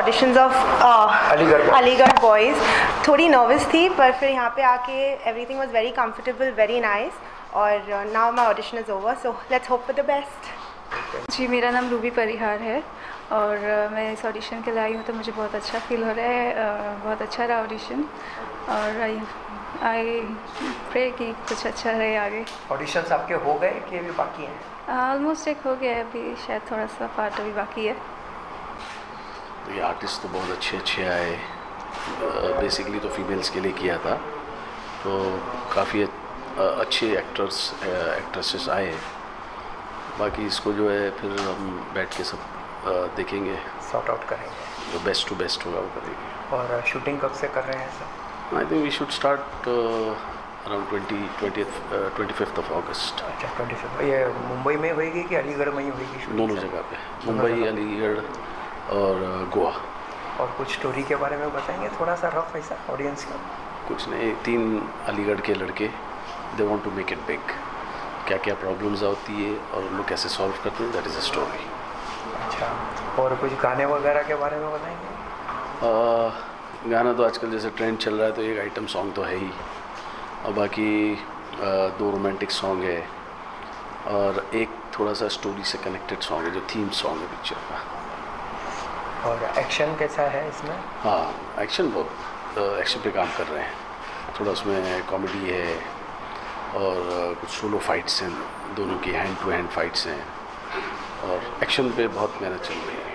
Auditions of Aligarh boys. थोड़ी nervous थी, पर फिर यहाँ पे आके everything was very comfortable, very nice, और now my audition is over, so let's hope for the best. जी, मेरा नाम रूबी परिहार है और मैं इस ऑडिशन के लिए आई हूँ, तो मुझे बहुत अच्छा फील हो रहा है। बहुत अच्छा रहा ऑडिशन, और आई प्रे कि कुछ अच्छा रहे आगे। ऑडिशंस आपके हो गए कि अभी बाकी हैं? ऑलमोस्ट एक हो गया है, अभी शायद थोड़ा सा पार्ट अभी बाकी है। ये आर्टिस्ट तो बहुत अच्छे आए। बेसिकली तो फीमेल्स के लिए किया था, तो काफ़ी अच्छे एक्ट्रेसेस आए। बाकी इसको जो है फिर हम बैठ के सब देखेंगे, सॉर्ट आउट करेंगे, जो बेस्ट टू बेस्ट होगा वो करेंगे। और शूटिंग कब से कर रहे हैं sir? I think we should start around 25th of August. अच्छा, 25। ये मुंबई में होएगी कि अलीगढ़ में ही होएगी शूटिंग? दोनों जगह पे, मुंबई, अलीगढ़ और गोवा। और कुछ स्टोरी के बारे में बताएंगे थोड़ा सा रफ ऐसा ऑडियंस का? कुछ नहीं, 3 अलीगढ़ के लड़के, they want to make it big. क्या क्या प्रॉब्लम्स आती है और लोग कैसे सॉल्व करते हैं, दैट इज़ अ स्टोरी। अच्छा, और कुछ गाने वगैरह के बारे में बताएंगे? गाना तो आजकल जैसे ट्रेंड चल रहा है, तो एक आइटम सॉन्ग तो है ही, और बाकी 2 रोमांटिक सॉन्ग है, और एक थोड़ा सा स्टोरी से कनेक्टेड सॉन्ग है जो थीम सॉन्ग है पिक्चर का। और एक्शन कैसा है इसमें? हाँ, एक्शन बहुत एक्शन पे काम कर रहे हैं। थोड़ा उसमें कॉमेडी है और कुछ सोलो फाइट्स हैं, दोनों की हैंड टू हैंड फाइट्स हैं, और एक्शन पे बहुत मेहनत चल रही है।